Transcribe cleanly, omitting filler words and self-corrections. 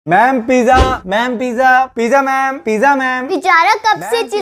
Ma'am pizza, ma'am pizza, pizza ma'am, pizza ma'am. बेचारा कब से